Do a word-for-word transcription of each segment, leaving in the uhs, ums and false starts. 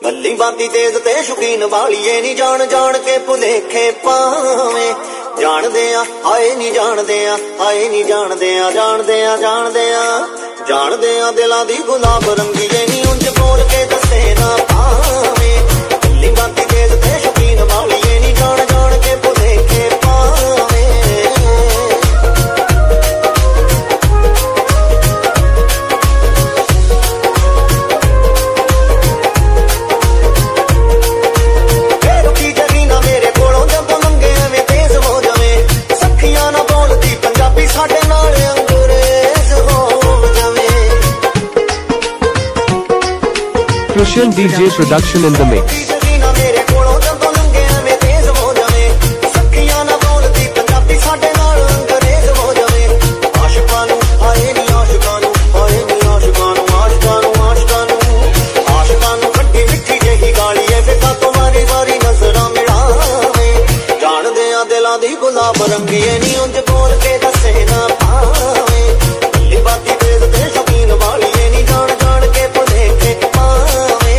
भली बाती तेज ते शौकीन वालीए नी जान जान के भुलेखे पावे जानदे आ आए नी जानदे आ आए नी जानदे आ जानदे आ जानदे आ जानदे आ दिलां दी गुलाब रंगीए नी उंज बोल के दसे ना पावे भली बाती तेज ते शौकीन वालीए नी जान जान के भुलेखे पावे Krishan D J production in the mix. गुलाब रंगीए नी उंज बोल के दसे ना पावे भली बाती तेज ते शौकीन वालीए नी जान जान के भुलेखे पावे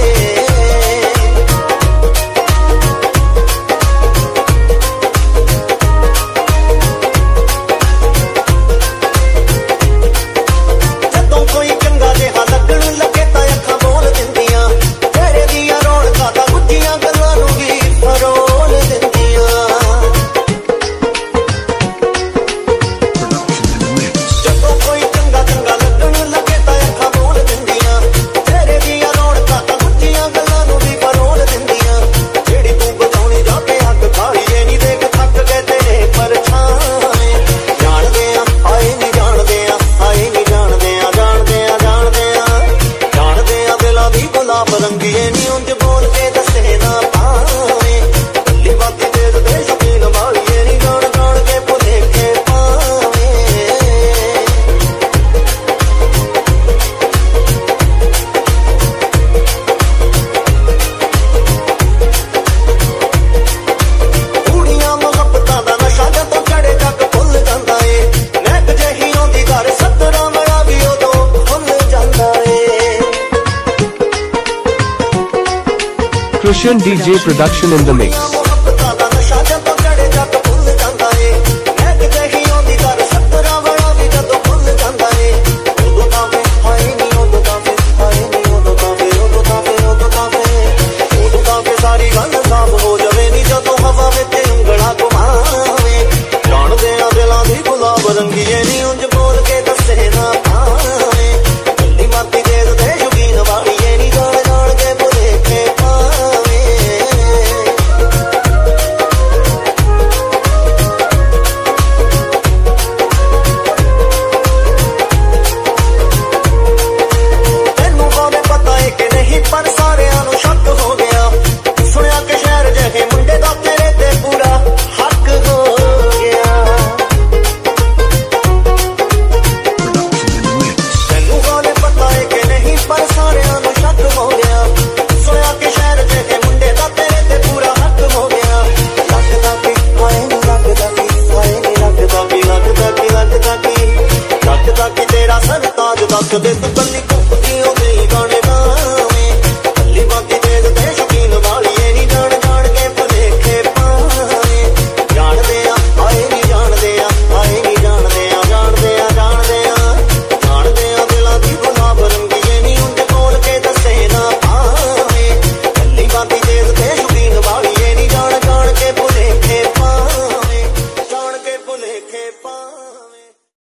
जदों कोई चंगा जिहा लगन लगे तां अखां बोल दिंदियां तेरे दियां रौनकां तां गुੱਝੀਆਂ गल्लां नूं भी फरोल दिंदियां रंगीए नी उंज बोल के दसे ना पावे भली बाती तेज ते शौकीन वालीए नी जान जान के भुलेखे पावे कुड़ियां मुहब्बतां दा नशा जदों चढ़े जग भुल जांदा ए नैक जही आउंदी घर सतरां वाला भी उदों भुल जांदा ए Krishan D J production in the mix. रंगीए नी उंज बोल के दसे ना पावे भली बाती तेज ते शौकीन वालीए नी जान जान के भुलेखे पावे तैनू भावें पता है कि नहीं पर सारियां नूं शक हो गया सुनिया कि शहर जहे मुंडे दा तेरे ते पूरा हक हो गया तेरा सर ताज दस दे तू कली